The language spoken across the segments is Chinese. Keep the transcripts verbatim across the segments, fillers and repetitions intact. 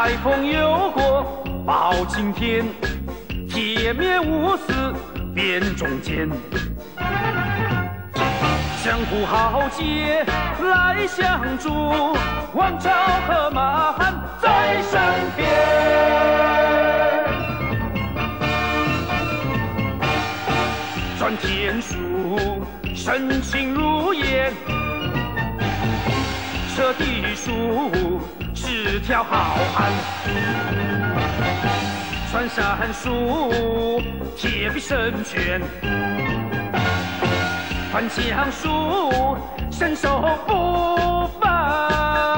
台风有过报青天，铁面无私辨忠奸。江湖豪杰来相助，王朝和马汉在身边。传天书，深情如烟；射地鼠，是条好汉。传山术，铁臂神拳；传枪术，身手不凡。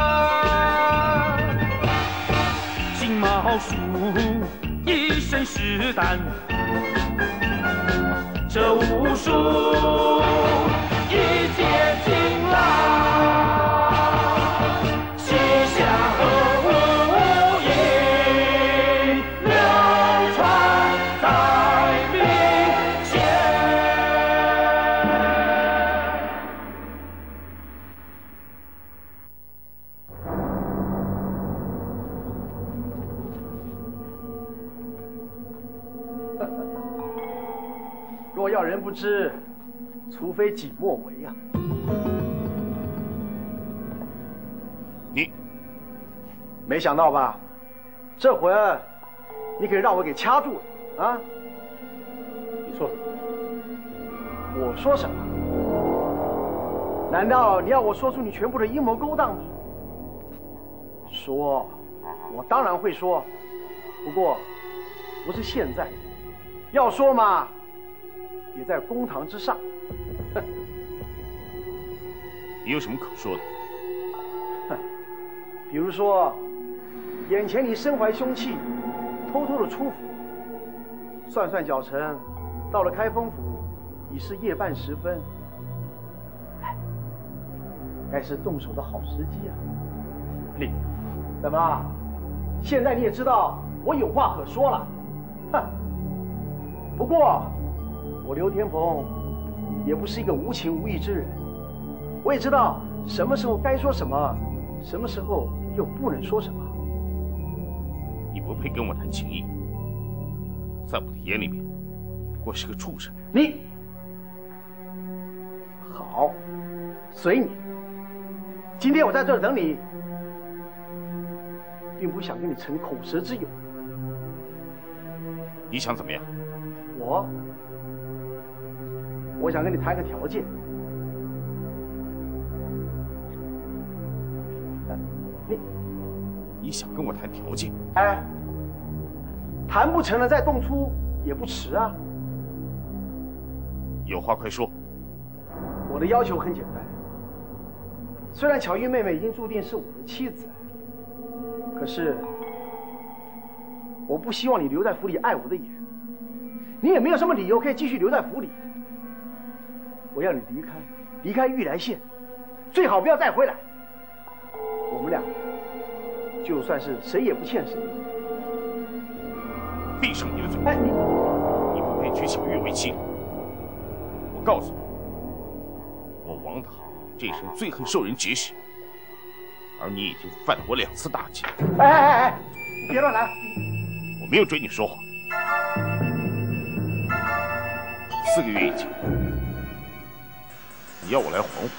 金毛鼠，一身是胆。这武术一结金兰，旗下和武艺流传在民间。 若要人不知，除非己莫为啊！ 你没想到吧？这回你可以让我给掐住了啊！你说什么？我说什么？难道你要我说出你全部的阴谋勾当吗？说，我当然会说，不过不是现在。要说嘛，也在公堂之上。哼， 你有什么可说的？ 哼，比如说，眼前你身怀凶器，偷偷的出府，算算脚程，到了开封府已是夜半时分，哎，该是动手的好时机啊！你，怎么？现在你也知道我有话可说了，哼。不过，我刘天鹏也不是一个无情无义之人，我也知道什么时候该说什么，什么时候又不能说什么。 你不配跟我谈情义，在我的眼里面，不过是个畜生。 你好，随你。今天我在这儿等你，并不想跟你成口舌之友。 你想怎么样？ 我，我想跟你谈个条件。你， 你想跟我谈条件？ 哎，谈不成了再动粗也不迟啊。 有话快说。 我的要求很简单，虽然巧玉妹妹已经注定是我的妻子，可是我不希望你留在府里碍我的眼。你也没有什么理由可以继续留在府里。我要你离开，离开玉来县，最好不要再回来。我们俩就算是谁也不欠谁。 闭上你的嘴！ 哎，你你不配娶小玉为妻。我告诉你，我王堂这一生最恨受人指使，而你已经犯了我两次大忌。 哎哎哎哎，别乱来！ 我没有追你说话。四个月以前，你要我来黄府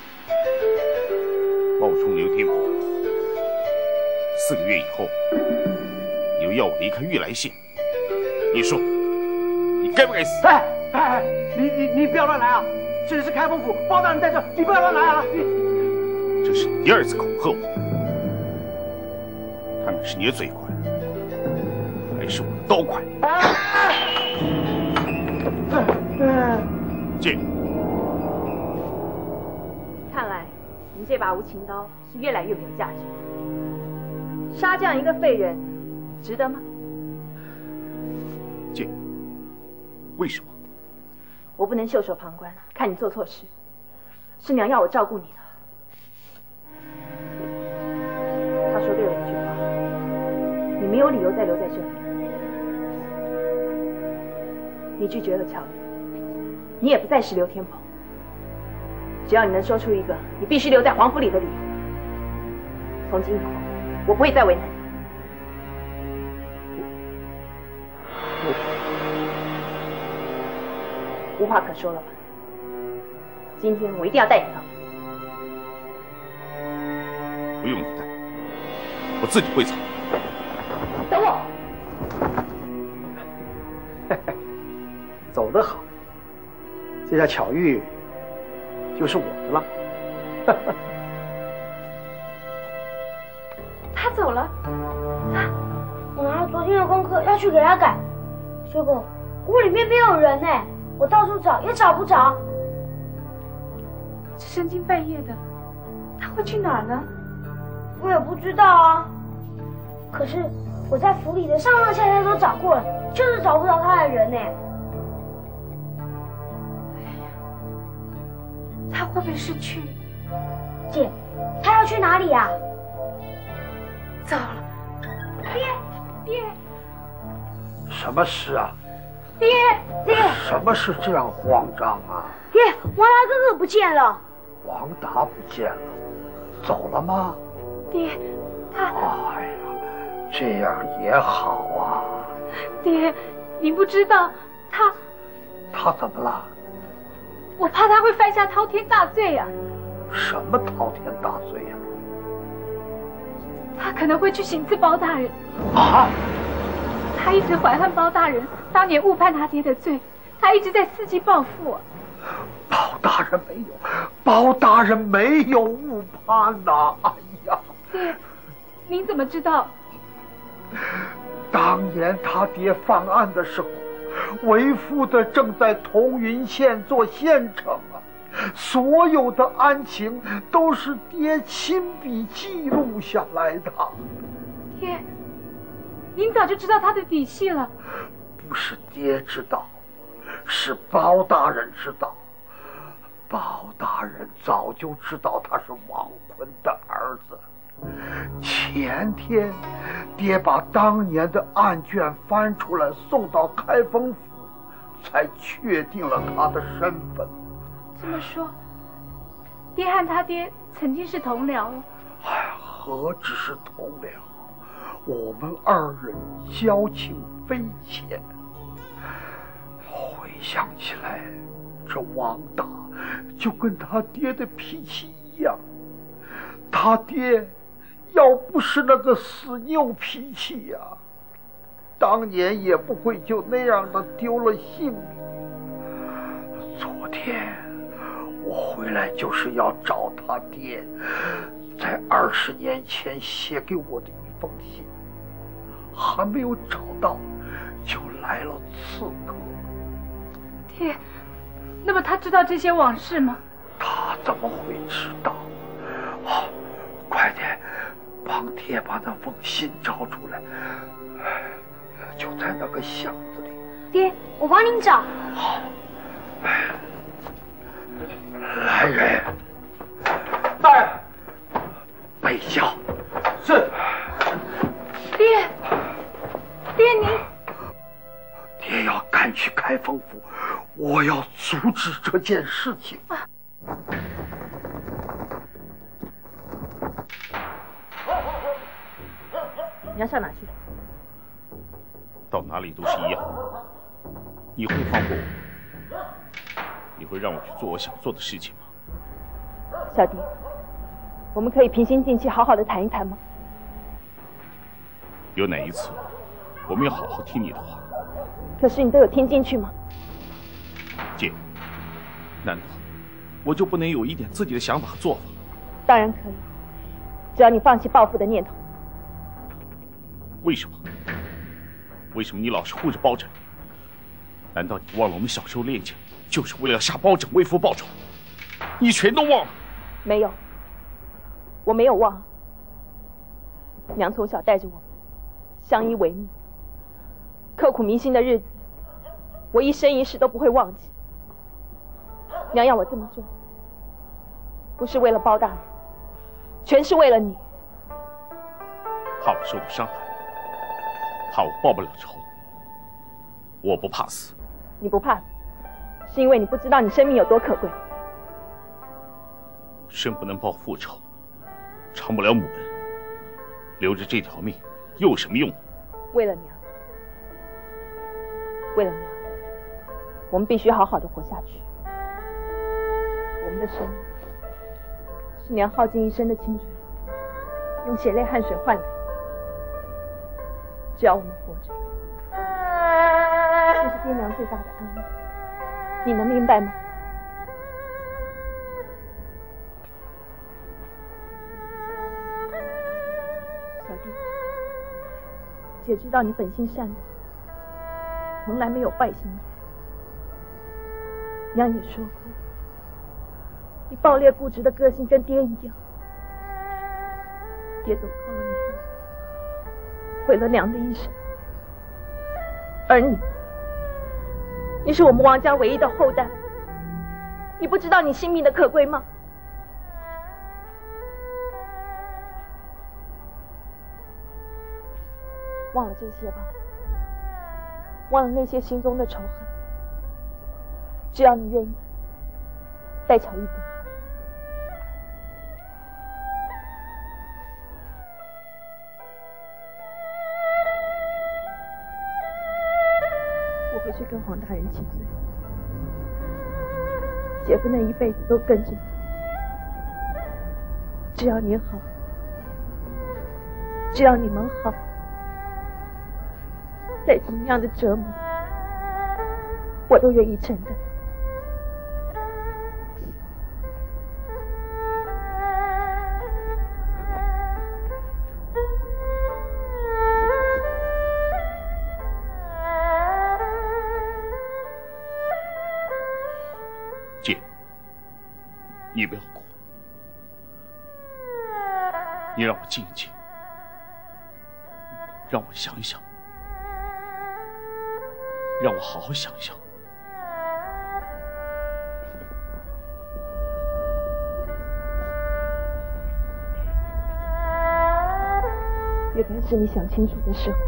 冒充刘天鹏；四个月以后，你又要我离开玉来县。你说，你该不该死？ 哎哎哎，你你你不要乱来啊！这里是开封府，包大人在这，你不要乱来啊！你这是你第二次恐吓我，看看是你的嘴快，还是我的刀快？借。 看来您这把无情刀是越来越没有价值。杀这样一个废人，值得吗？ 借。为什么？ 我不能袖手旁观，看你做错事。师娘要我照顾你的。她说对了一句话：你没有理由再留在这里。你拒绝了乔玉，你也不再是刘天鹏。只要你能说出一个你必须留在皇府里的理由，从今以后我不会再为难你。 无话可说了吧？今天我一定要带你走。 不用你带，我自己会走。 等我。 走得好，这下巧玉就是我的了。 他走了，啊！我拿了昨天的功课要去给他改，结果屋里面没有人呢，我到处找也找不着。 这深更半夜的，他会去哪儿呢？ 我也不知道啊。可是我在府里的上上下下都找过了，就是找不着他的人呢。 他会不会是去？ 姐，他要去哪里呀？ 糟了，爹，爹， 什么事啊？ 爹，爹， 什么事这样慌张啊？ 爹，王达哥哥不见了。 王达不见了，走了吗？ 爹，他…… 哎呀，这样也好啊。 爹，你不知道他…… 他怎么了？ 我怕他会犯下滔天大罪呀、 啊！什么滔天大罪呀、 啊？他可能会去行刺包大人。 啊！ 他一直怀恨包大人当年误判他爹的罪，他一直在伺机报复、啊。 包大人没有，包大人没有误判呐、啊！哎呀， 爹，您怎么知道？ 当年他爹犯案的时候，为父的正在同云县做县城啊，所有的案情都是爹亲笔记录下来的。 爹，您早就知道他的底细了。 不是爹知道，是包大人知道。包大人早就知道他是王坤的儿子。前天，爹把当年的案卷翻出来送到开封府，才确定了他的身份。 这么说，爹和他爹曾经是同僚了。 哎，何止是同僚，我们二人交情匪浅。回想起来，这王大就跟他爹的脾气一样，他爹要不是那个死拗脾气呀、啊，当年也不会就那样的丢了性命。昨天我回来就是要找他爹在二十年前写给我的一封信，还没有找到，就来了刺客。 爹，那么他知道这些往事吗？ 他怎么会知道？好、哦，快点帮爹把那封信找出来，就在那个箱子里。 爹，我帮您找。 好，来人， 大人， 备轿。 是。 爹，爹您。 爹要赶去开封府，我要阻止这件事情。啊你要上哪去？ 到哪里都是一样。你会放过我？你会让我去做我想做的事情吗？ 小弟，我们可以平心静气，好好的谈一谈吗？ 有哪一次，我没有好好听你的话？ 可是你都有听进去吗？ 姐，难道我就不能有一点自己的想法和做法？ 当然可以，只要你放弃报复的念头。 为什么？为什么你老是护着包拯？难道你忘了我们小时候练剑就是为了杀包拯为父报仇？你全都忘了？ 没有，我没有忘。娘从小带着我们相依为命，刻苦铭心的日子，我一生一世都不会忘记。娘要我这么做，不是为了包大人，全是为了你。 怕我受到伤害，怕我报不了仇。我不怕死。 你不怕死，是因为你不知道你生命有多可贵。 生不能报父仇，偿不了母恩，留着这条命又有什么用？ 为了娘，为了娘， 我们必须好好的活下去。我们的生命是娘耗尽一生的青春，用血泪汗水换来的。只要我们活着，这是爹娘最大的安慰。你能明白吗？小弟，姐知道你本性善良，从来没有坏心眼。娘也说过，你暴烈固执的个性跟爹一样。爹走错了以后，毁了娘的一生。而你，你是我们王家唯一的后代，你不知道你性命的可贵吗？忘了这些吧，忘了那些心中的仇恨。只要你愿意，带巧一走。我回去跟黄大人请罪，姐不能一辈子都跟着你。只要你好，只要你们好，再怎么样的折磨，我都愿意承担。 姐，你不要哭，你让我静一静，让我想一想，让我好好想一想。 也该是你想清楚的时候。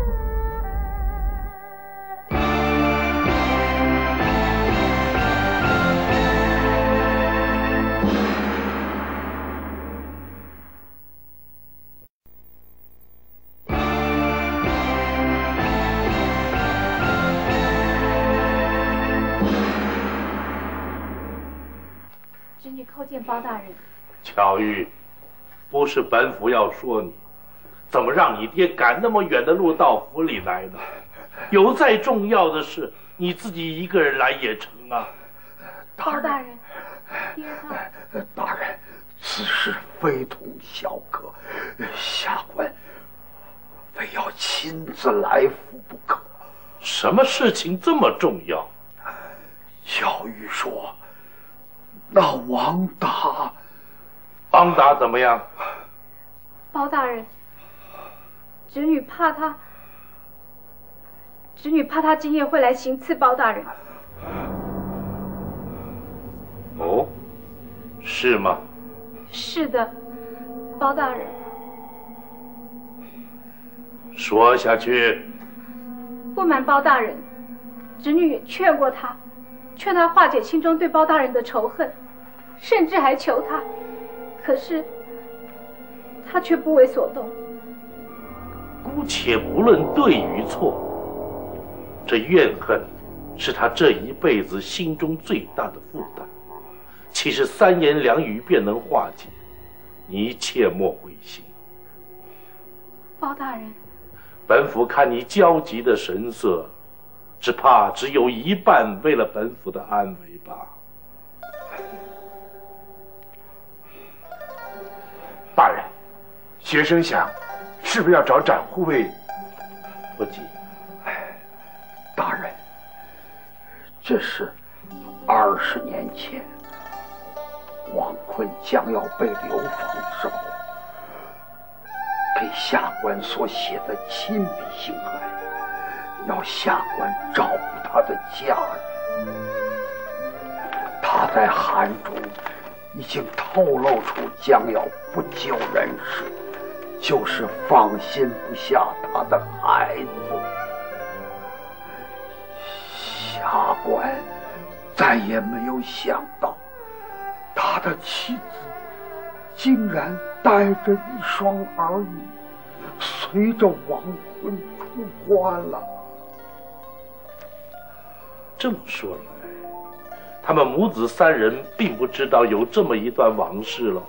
侄女叩见包大人。 巧玉，不是本府要说你，怎么让你爹赶那么远的路到府里来呢？有再重要的事，你自己一个人来也成啊。 包大人，爹他…… 大人，此事非同小可，下官非要亲自来府不可。 什么事情这么重要？ 巧玉说，那王达， 王达怎么样？ 包大人，侄女怕他，侄女怕他今夜会来行刺包大人。 哦，是吗？ 是的，包大人。 说下去。 不瞒包大人，侄女也劝过他，劝他化解心中对包大人的仇恨，甚至还求他，可是他却不为所动。 姑且不论对与错，这怨恨是他这一辈子心中最大的负担，岂是三言两语便能化解？你切莫灰心。 包大人， 本府看你焦急的神色，只怕只有一半为了本府的安危吧。 大人，学生想，是不是要找展护卫？ 不急。 大人，这是二十年前王坤将要被流放之后，给下官所写的亲笔信函，要下官照顾他的家人。他在函中已经透露出将要不久人世，就是放心不下他的孩子。下官再也没有想到，他的妻子竟然带着一双儿女，随着王坤出关了。 这么说来， 他们母子三人并不知道有这么一段往事了。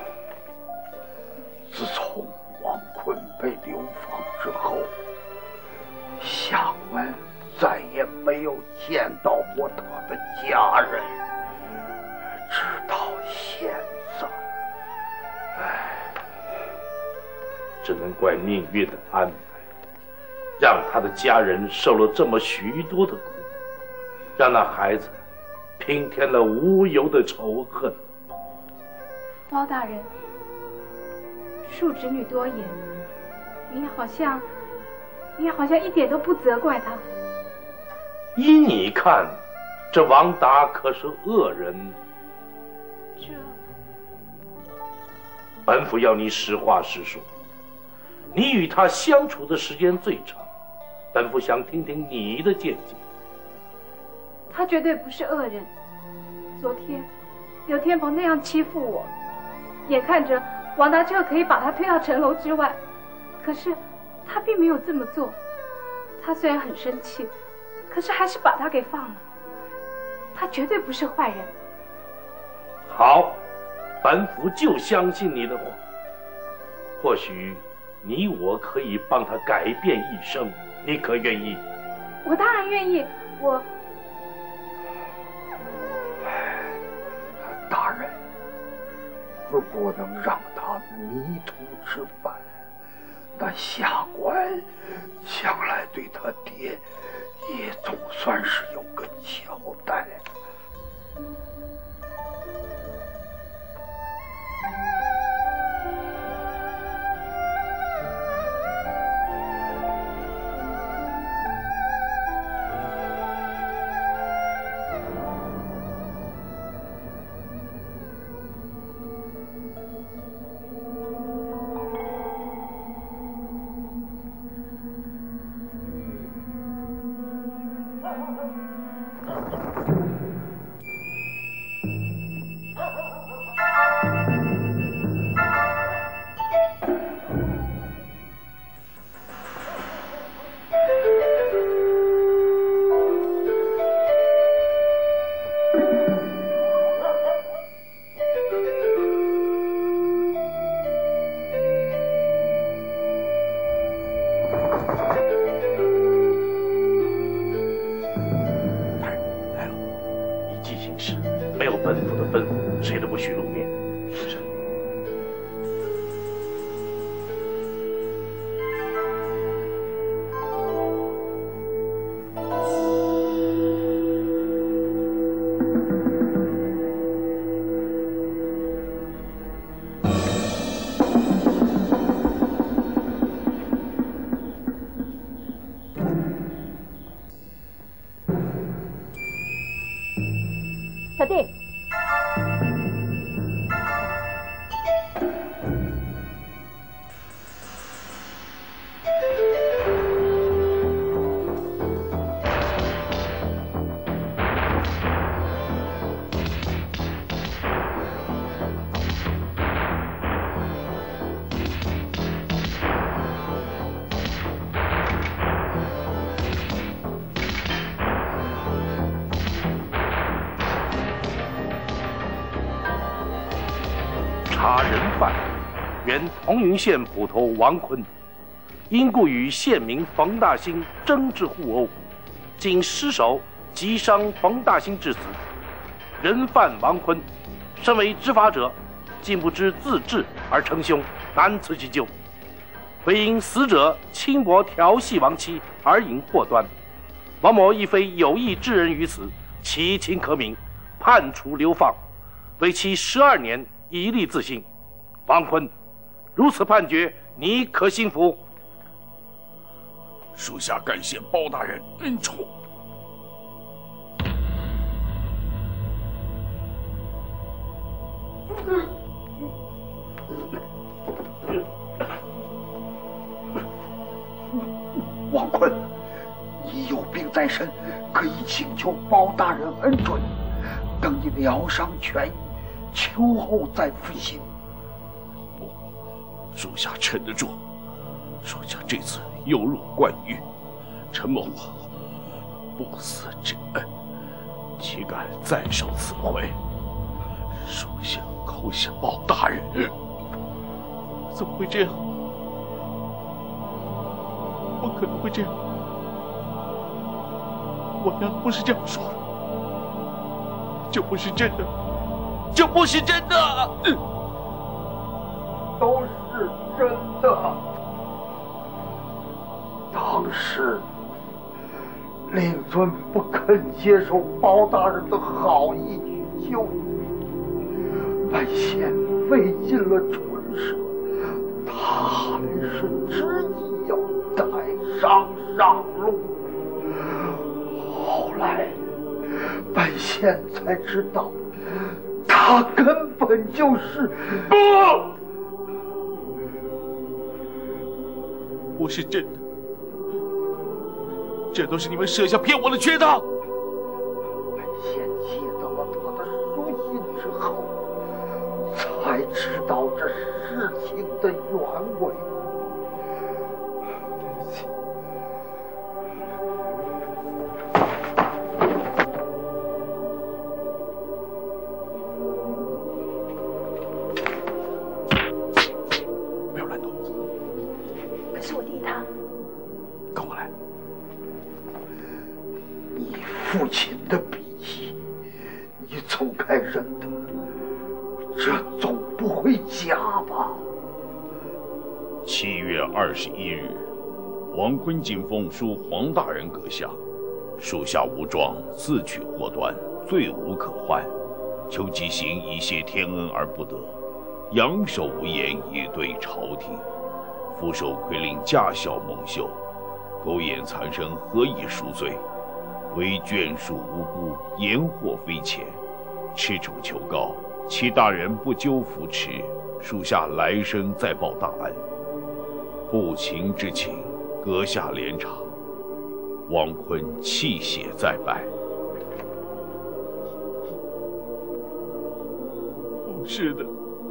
自从王坤被流放之后，下官再也没有见到过他的家人，直到现在。唉， 只能怪命运的安排，让他的家人受了这么许多的苦，让那孩子平添了无由的仇恨。 包大人，恕侄女多言，你好像，你好像一点都不责怪他。 依你看，这王达可是恶人。 这， 本府要你实话实说，你与他相处的时间最长，本府想听听你的见解。 他绝对不是恶人。昨天，刘天鹏那样欺负我，眼看着王达就可以把他推到城楼之外，可是他并没有这么做。他虽然很生气，可是还是把他给放了。他绝对不是坏人。 好，本府就相信你的话。或许你我可以帮他改变一生，你可愿意？ 我当然愿意。我大人，如果能让他迷途知返，那下官将来对他爹也总算是有个交代。 小弟， 查人犯，原同云县捕头王坤，因故与县民冯大兴争执互殴，经失手击伤冯大兴致死。人犯王坤，身为执法者，竟不知自治而称凶，难辞其咎。唯因死者轻薄调戏亡妻而引祸端，王某亦非有意致人于此，其情可悯，判处流放，为期十二年。以立自新。王坤，如此判决，你可心服？ 属下感谢包大人恩宠。 王坤，你有病在身，可以请求包大人恩准，等你疗伤痊愈，秋后再复行。 不，属下撑得住。属下这次又入关狱，陈某不死之恩， 岂敢再受此回？属下叩谢包大人。 怎么会这样？不可能会这样！我娘不是这样说的，这不是真的，这不是真的，嗯、 都是真的。当时令尊不肯接受包大人的好意去救你，本县费尽了唇舌，他还是执意要带上上路。后来本县才知道，他根本就是不，不是真的，这都是你们设下骗我的圈套。 本县接到了他的书信之后，才知道这事情的原委。 不要乱动。 可是我弟他， 跟我来。 你父亲的笔迹，你总该认得，这总不会假吧？ 七月二十一日，王坤进奉书黄大人阁下，属下无状，自取祸端，罪无可换，求即行一谢天恩而不得，仰首无言以对朝廷。俯首窥令驾校蒙羞，苟延残生，何以赎罪？为眷属无辜，言祸非浅，赤楚求告，其大人不究扶持，属下来生再报大恩。不情之请，阁下怜察。王坤泣血再拜。 不是的，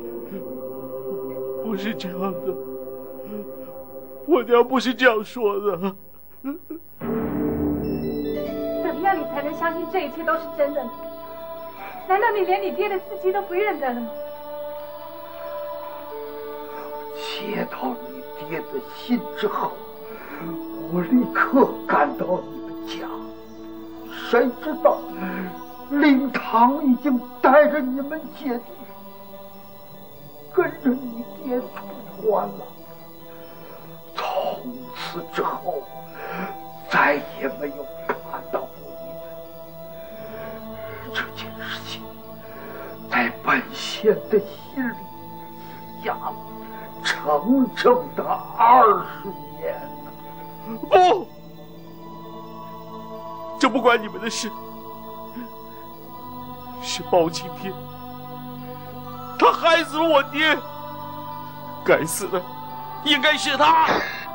不是这样的，我娘不是这样说的。 怎么样你才能相信这一切都是真的呢？难道你连你爹的字迹都不认得了吗？ 接到你爹的信之后，我立刻赶到你们家，谁知道令堂已经带着你们姐弟跟着你爹出关了。从此之后，再也没有看到过你们。这件事情在本县的心里压了整整的二十年。 不，这不关你们的事，是包青天，他害死了我爹，该死的应该是他。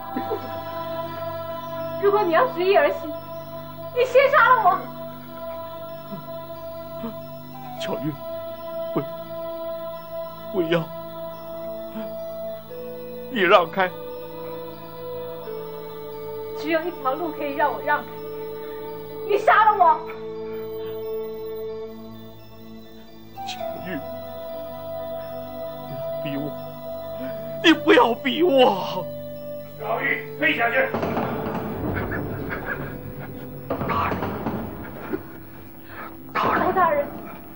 如果你要执意而行，你先杀了我。 巧月，不，不要，你让开。 只有一条路可以让我让开，你杀了我。 巧玉，不要逼我，你不要逼我。 小玉，退下去。 大人，大人， 包大人。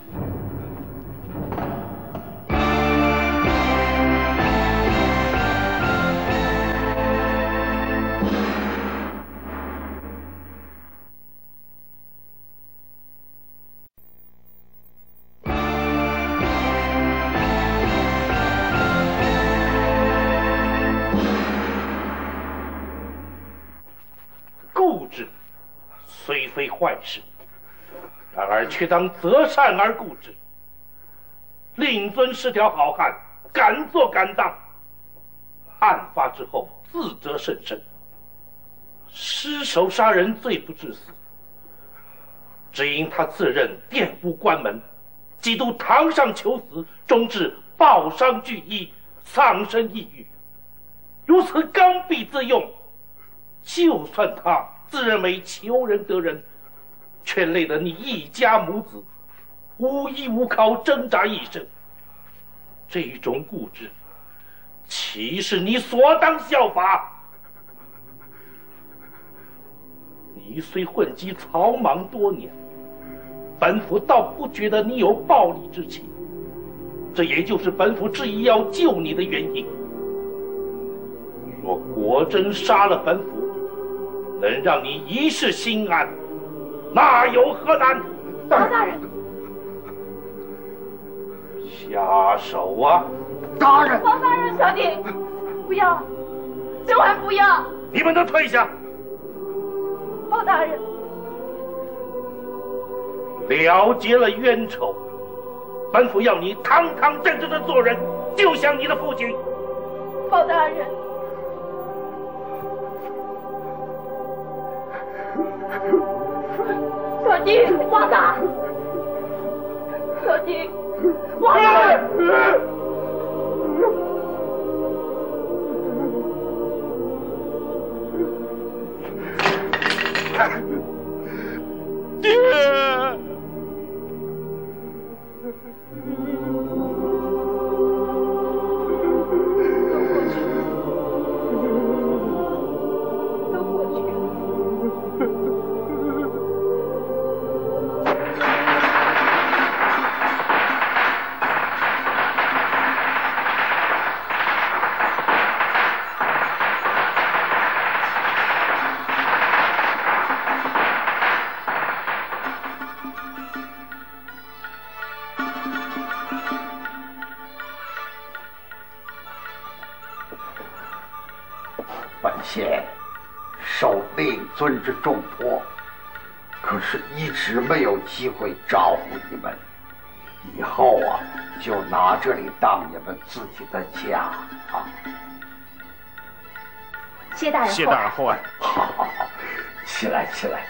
固执虽非坏事，然而却当择善而固执。令尊是条好汉，敢做敢当，案发之后自责甚深，失手杀人罪不至死，只因他自认玷污关门，几度堂上求死，终至抱伤俱医，丧身异域。如此刚愎自用，就算他自认为求人得人， 却累得你一家母子无依无靠，挣扎一生。这种固执，岂是你所当效法？你虽混迹草莽多年，本府倒不觉得你有暴戾之气，这也就是本府执意要救你的原因。若果真杀了本府，能让你一世心安，那有何难？ 包大人， 下手啊！ 大人， 包大人，小弟，不要，千万不要！ 你们都退下！ 包大人， 了结了冤仇，本府要你堂堂正正的做人，就像你的父亲。 包大人，小弟，王大，小弟，王大人。 爹！ 都过去了。 本县受令尊之重托，可是一直没有机会招呼你们。以后啊，就拿这里当你们自己的家啊。 谢大人， 谢大人厚爱。 好好好，起来起来。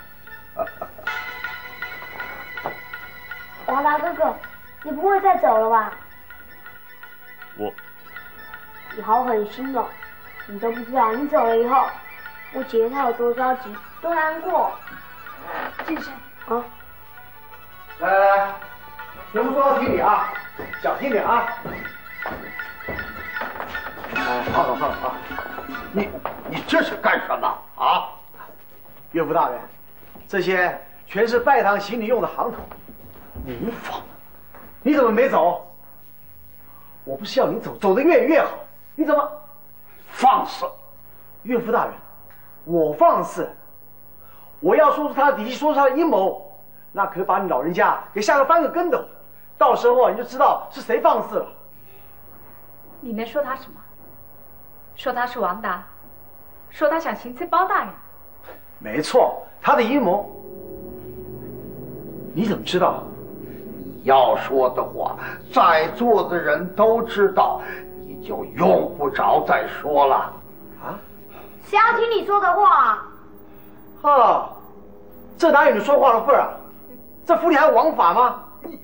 王达哥哥，你不会再走了吧？ 我， 你好狠心哦！你都不知道，你走了以后，我姐姐她有多着急，多难过。 先生， 啊， 来来来，全部坐到厅里啊，小心点啊！ 哎，好了好了啊，你你这是干什么啊？ 岳父大人，这些全是拜堂行礼用的行头。 无妨， 你怎么没走？我不是要你走，走得越远越好。你怎么放肆？ 岳父大人，我放肆？我要说出他的底细，说出他的阴谋，那可把你老人家给吓得翻个跟斗。到时候你就知道是谁放肆了。 你能说他什么？说他是王达，说他想行刺包大人。 没错，他的阴谋。你怎么知道？ 你要说的话，在座的人都知道，你就用不着再说了。 啊？ 谁要听你说的话啊？ 啊，这哪有你说话的份儿啊？这府里还有王法吗？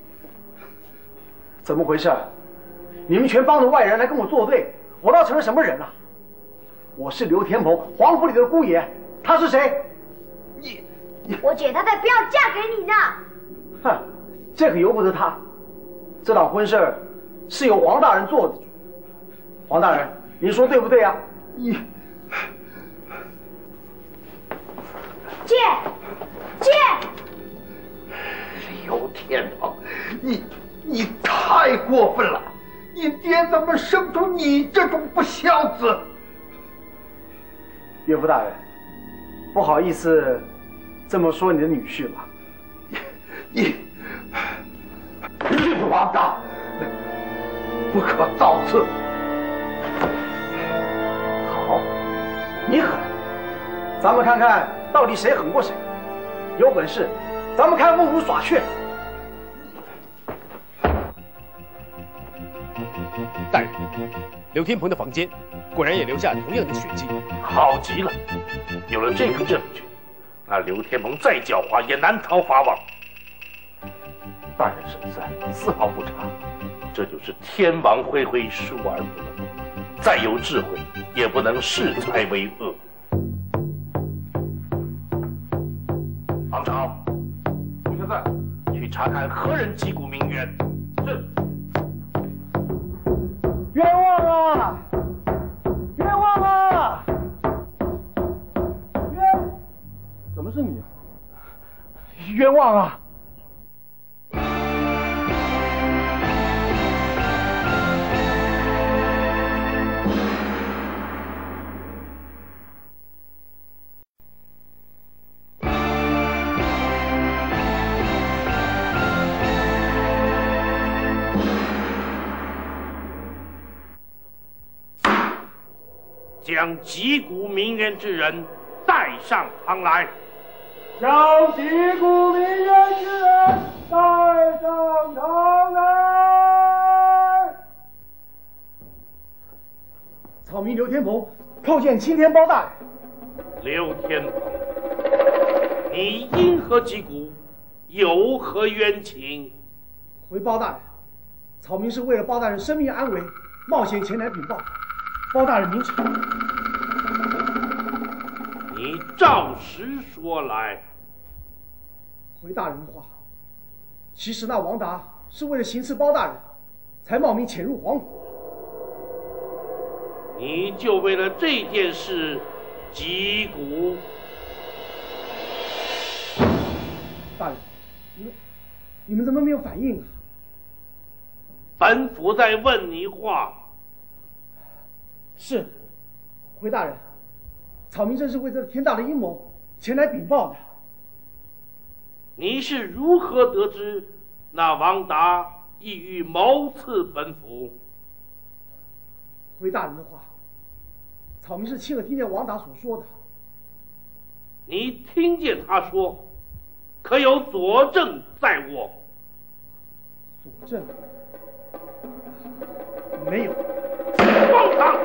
怎么回事？你们全帮着外人来跟我作对，我倒成了什么人了？我是刘天鹏，皇府里的姑爷，他是谁？ 你我姐她才不要嫁给你呢！ 哼，这可由不得他。这档婚事是由黄大人做的。黄大人，您说对不对啊？ 你姐，姐， 刘天鹏，你你太过分了！你爹怎么生出你这种不孝子？ 岳父大人，不好意思这么说你的女婿吧。 你你王大，不可造次。 好，你狠，咱们看看到底谁狠过谁。有本事，咱们看孟如耍炫。 大人，刘天鹏的房间果然也留下同样的血迹。 好极了，有了这个证据，那刘天鹏再狡猾也难逃法网。大人神算，丝毫不差，这就是天网恢恢，疏而不漏。再有智慧，也不能恃才为恶。王朝， 查看何人击鼓鸣冤。是。 冤枉啊！冤枉啊！冤，怎么是你啊？冤枉啊！ 将击鼓鸣冤之人带上堂来。 将击鼓鸣冤之人带上堂来。草民刘天鹏叩见青天包大人。 刘天鹏，你因何击鼓？有何冤情？ 回包大人，草民是为了包大人生命安危，冒险前来禀报。包大人明察。 你照实说来。 回大人的话，其实那王达是为了行刺包大人，才冒名潜入皇府。 你就为了这件事击鼓？ 大人，你们你们怎么没有反应啊？ 本府在问你话。 是，回大人，草民正是为这天大的阴谋前来禀报的。 你是如何得知那王达意欲谋刺本府？ 回大人的话，草民是亲耳听见王达所说的。 你听见他说，可有佐证在握？ 佐证？没有。 荒唐！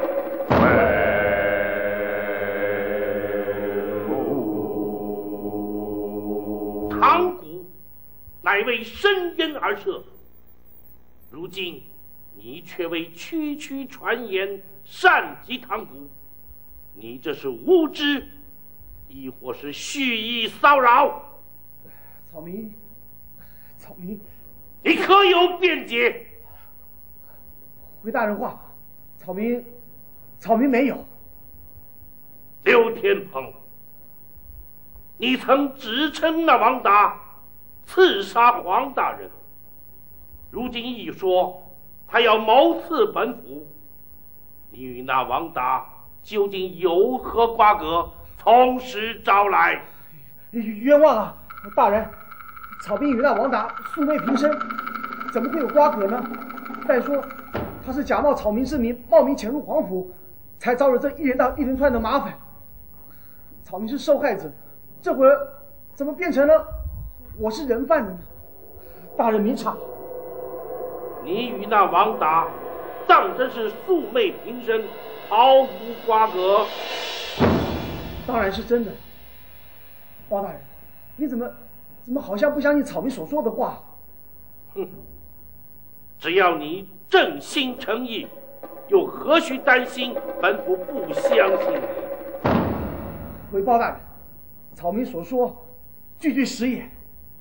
唐鼓乃为深渊而设，如今你却为区区传言擅击唐鼓，你这是无知，亦或是蓄意骚扰？ 草民，草民， 你可有辩解？ 回大人话，草民，草民没有。 刘天鹏，你曾指称那王达刺杀黄大人，如今一说他要谋刺本府，你与那王达究竟有何瓜葛？从实招来。 冤枉啊，大人！草民与那王达素昧平生，怎么会有瓜葛呢？再说，他是假冒草民之名，冒名潜入皇府，才招惹这一连到一连串的麻烦。草民是受害者，这会儿怎么变成了我是人犯了呢？大人明察。 你与那王达当真是素昧平生，毫无瓜葛？ 当然是真的。包大人，你怎么怎么好像不相信草民所说的话？ 哼，只要你正心诚意，又何须担心本府不相信你？ 回包大人，草民所说句句实也。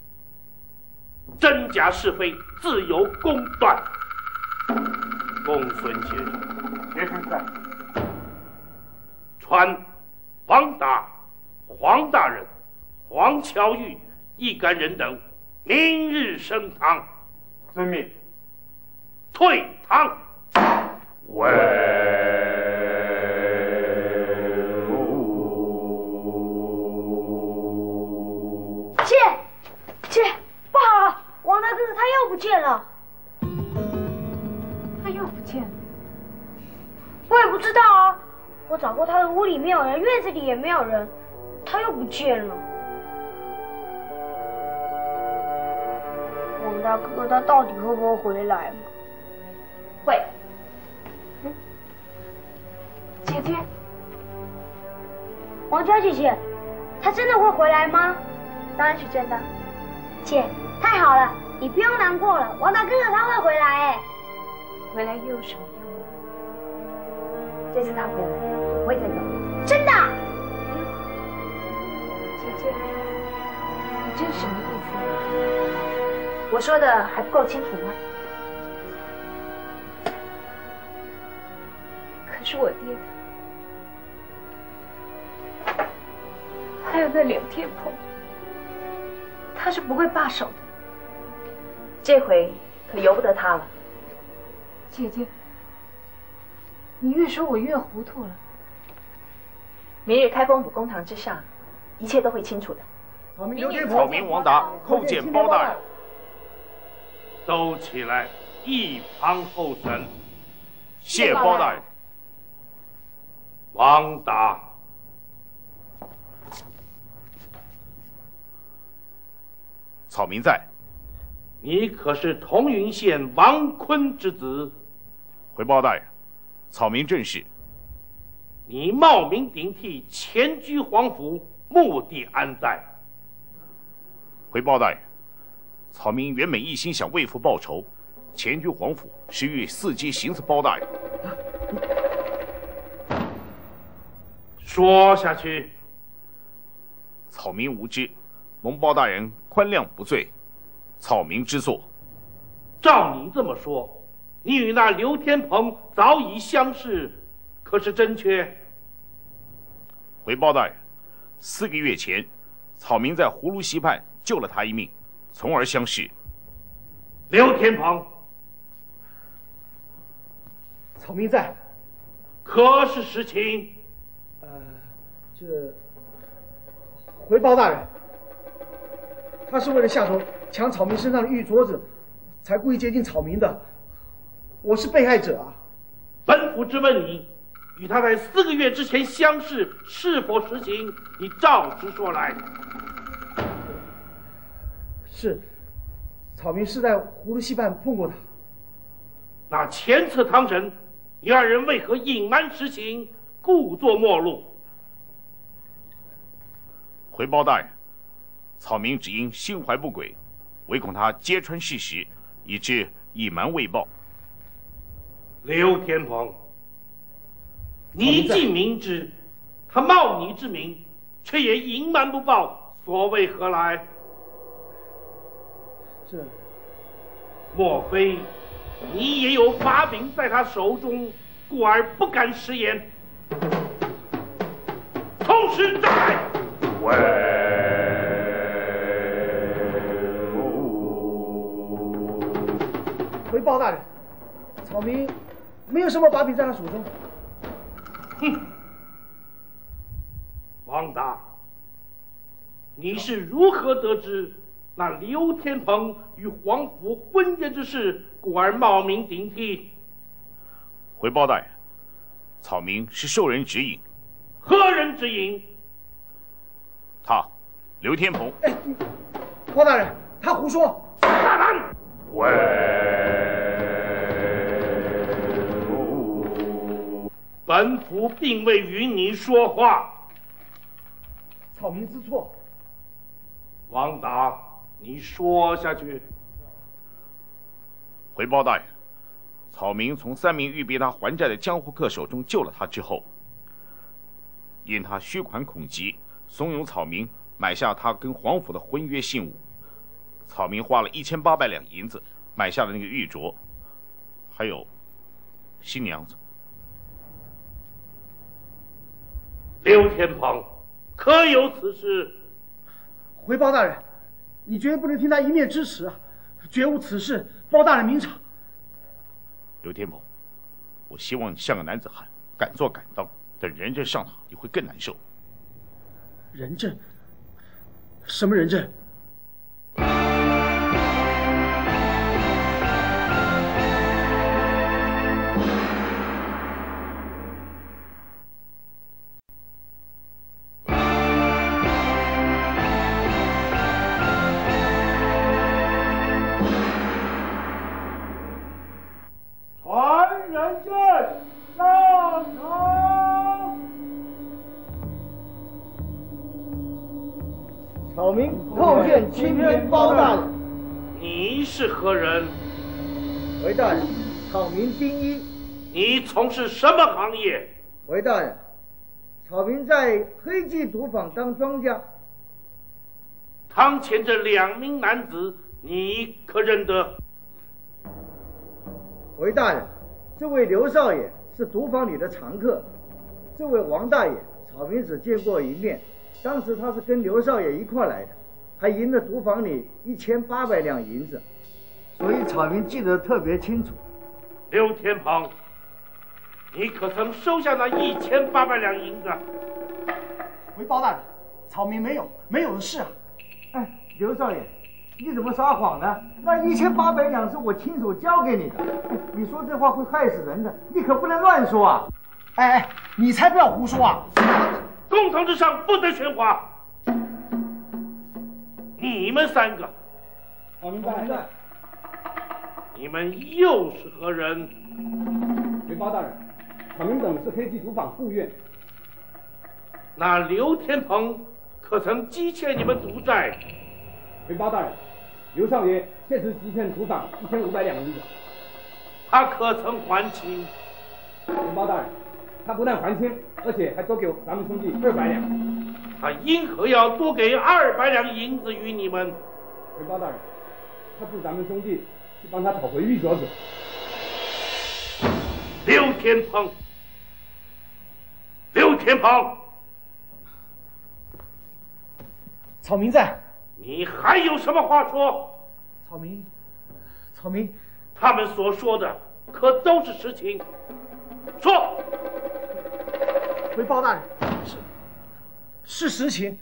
真假是非自有公断。公孙先生， 学生在。 传王达、黄大人、黄巧玉一干人等，明日升堂。 遵命。 退堂。 喂。 切切，不好了，王大哥哥他又不见了。 他又不见了？ 我也不知道啊，我找过他的屋里没有人，院子里也没有人，他又不见了。王大哥哥他到底会不会回来？ 会。嗯，姐姐， 王娇姐姐，他真的会回来吗？ 当然是真的。 姐，太好了，你不用难过了，王大哥哥他会回来哎。 回来又有什么用呢？这次他回来，我会再走。 真的？ 姐姐，你这是什么意思？ 我说的还不够清楚吗？可是我爹他，还有那柳天鹏，他是不会罢手的。这回可由不得他了。 姐姐，你越说我越糊涂了。 明日开封府公堂之上，一切都会清楚的。 草民刘天鹏， 草民王达叩见包大人。 都起来，一旁候审。 谢包大人。 王达， 草民在。 你可是同云县王坤之子？ 回包大人，草民正是。 你冒名顶替，前居皇府，目的安在？ 回包大人，草民原本一心想为父报仇，前居皇府是欲伺机行刺包大人。 说下去。 草民无知，蒙包大人宽谅不罪，草民之错。 照你这么说，你与那刘天鹏早已相识，可是真确？ 回包大人，四个月前，草民在葫芦溪畔救了他一命，从而相识。 刘天鹏， 草民在。 可是实情？ 呃，这回包大人，他是为了下手抢草民身上的玉镯子，才故意接近草民的。我是被害者啊！ 本府质问你，与他在四个月之前相识，是否实情？你照实说来。 是，草民是在葫芦溪畔碰过他。 那前次汤神，你二人为何隐瞒实情，故作陌路？ 回包大人，草民只因心怀不轨，唯恐他揭穿事实，以致隐瞒未报。 刘天鹏，你既明知他冒你之名，却也隐瞒不报，所谓何来？ 这， 莫非你也有把柄在他手中，故而不敢食言？从实招来！ 喂， 回包大人，草民没有什么把柄在他手中。 哼，王达，你是如何得知那刘天鹏与皇甫婚约之事，故而冒名顶替？ 回包大人，草民是受人指引。 何人指引？ 他，刘天鹏。 哎，包大人，他胡说！ 大胆！ 喂， 本府并未与你说话。 草民知错。 王达，你说下去。 回包大人，草民从三名欲逼他还债的江湖客手中救了他之后，因他虚款恐急，怂恿草民买下他跟皇甫的婚约信物。草民花了一千八百两银子买下了那个玉镯，还有新娘子。 刘天鹏，可有此事？ 回包大人，你绝不能听他一面之词啊！绝无此事，包大人明察。 刘天鹏，我希望你像个男子汉，敢做敢当。等人证上场，你会更难受。 人证？什么人证？ 传人证上场。 草民叩见青天包大人。 你是何人？ 回大人，草民丁一。 你从事什么行业？ 回大人，草民在黑记赌坊当庄家。 堂前这两名男子你可认得？ 回大人，这位刘少爷是毒坊里的常客，这位王大爷草民只见过一面，当时他是跟刘少爷一块来的，还赢了毒坊里一千八百两银子，所以草民记得特别清楚。 刘天鹏，你可曾收下那一千八百两银子？ 回包大人，草民没有，没有的事啊。 哎，刘少爷，你怎么撒谎呢？那一千八百两是我亲手交给你的，哎，你说这话会害死人的，你可不能乱说啊！ 哎哎，你才不要胡说啊！ 公堂之上不得喧哗。你们三个， 我明白。 你们又是何人？ 回包大人，草民等是黑鸡毒坊副院。 那刘天鹏可曾积欠你们毒债？ 回包大人，刘少爷确实积欠毒坊一千五百两银子。 他可曾还清？ 回包大人，他不但还清，而且还多给咱们兄弟二百两。 他因何要多给二百两银子于你们？ 回包大人，他助咱们兄弟去帮他讨回寓所者。 刘天鹏，刘天鹏， 草民在。 你还有什么话说？ 草民，草民， 他们所说的可都是实情。说。 回包大人，是是实情。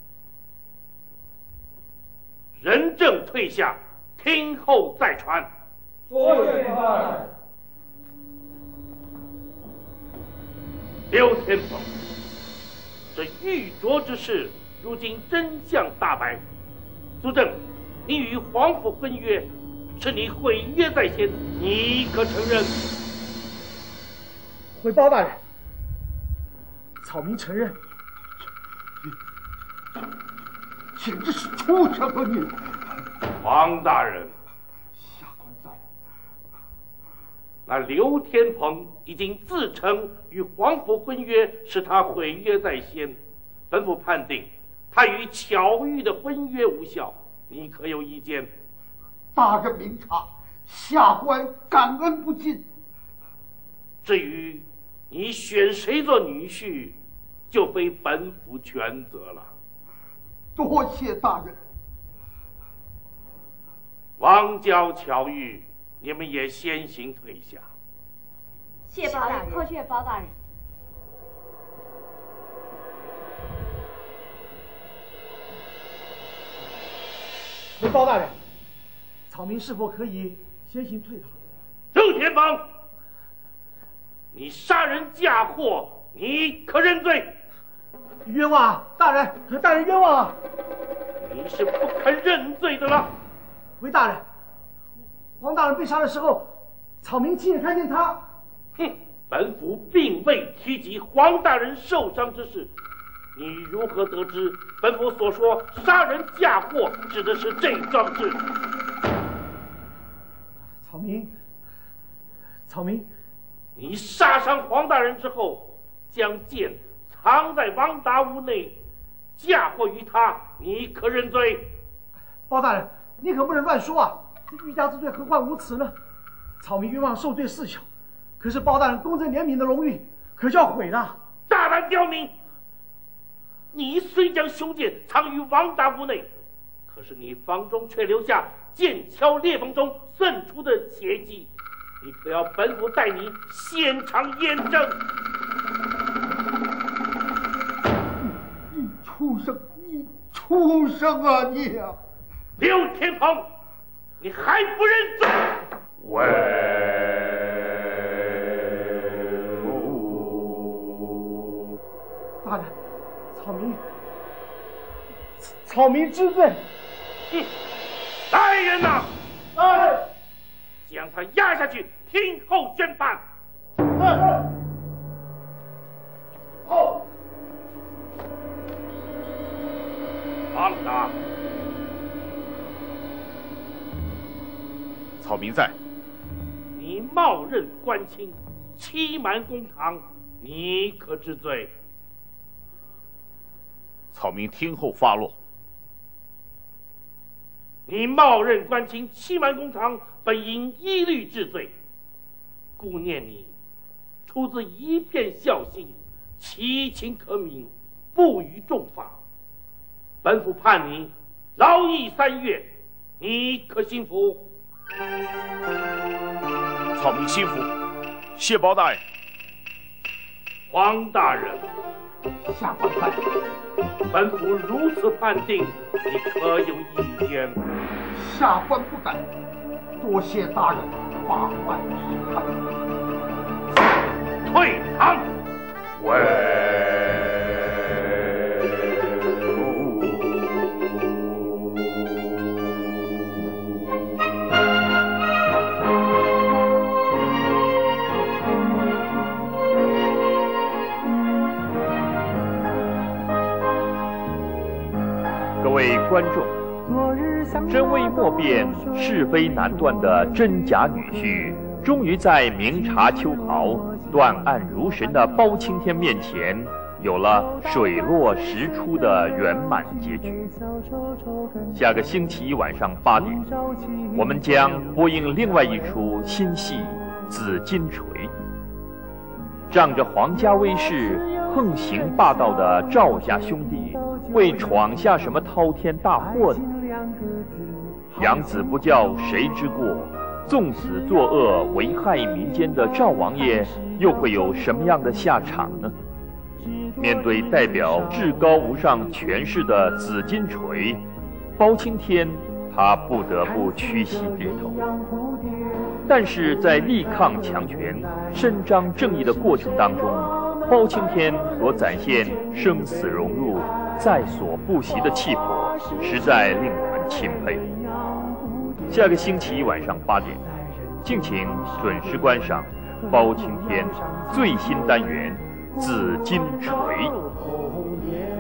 人证退下，听后再传。 说回大人。 刘天鹏，这玉镯之事，如今真相大白。朱正，你与皇甫婚约，是你毁约在先，你可承认？ 回包大人，草民承认。 简直是畜生啊你！ 王大人， 下官在。 那刘天鹏已经自称与皇甫婚约，是他毁约在先。本府判定他与巧玉的婚约无效，你可有意见？ 大人明察，下官感恩不尽。 至于你选谁做女婿，就非本府全责了。 多谢大人。 王娇、巧玉，你们也先行退下。 谢包大人，叩谢包大人。 回包大人，草民是否可以先行退堂？ 周天鹏，你杀人嫁祸，你可认罪？ 冤枉啊！大人，大人冤枉啊！ 你是不肯认罪的了。 回大人，黄大人被杀的时候，草民亲眼看见他。 哼，本府并未提及黄大人受伤之事，你如何得知本府所说杀人嫁祸指的是这桩事？ 草民，草民， 你杀伤黄大人之后，将剑藏在王达屋内，嫁祸于他，你可认罪？ 包大人，你可不能乱说啊！这欲加之罪，何患无辞呢？草民冤枉受罪事小，可是包大人公正廉明的荣誉，可就要毁了。 大胆刁民！你虽将凶剑藏于王达屋内，可是你房中却留下剑鞘裂缝中渗出的血迹，你可要本府带你现场验证。 你畜生！你畜生啊你啊！ 刘天鹏，你还不认罪？ 喂， 大人，草民，草民知罪。 哼，来人呐！ 来， 将他押下去，听候宣判。 是。 好。王达。 草民在。 你冒认官亲，欺瞒公堂，你可知罪？ 草民听候发落。 你冒认官情，欺瞒公堂，本应一律治罪。顾念你出自一片孝心，其情可悯，不予重罚。本府判你劳役三月，你可心服？ 草民心服。谢包大人。 黄大人， 下官判， 本府如此判定，你可有意见？ 下官不敢，多谢大人法外批判。 退堂。 喂。 各位观众，真伪莫辨、是非难断的真假女婿，终于在明察秋毫、断案如神的包青天面前，有了水落石出的圆满结局。下个星期一晚上八点，我们将播映另外一出新戏《紫金锤》。仗着皇家威势、横行霸道的赵家兄弟，会闯下什么滔天大祸呢？养子不教谁之过？纵死作恶、危害民间的赵王爷，又会有什么样的下场呢？面对代表至高无上权势的紫金锤，包青天他不得不屈膝低头。但是在力抗强权、伸张正义的过程当中，包青天所展现生死荣辱、在所不惜的气魄，实在令我们钦佩。下个星期一晚上八点，敬请准时观赏包青天最新单元《紫金锤》。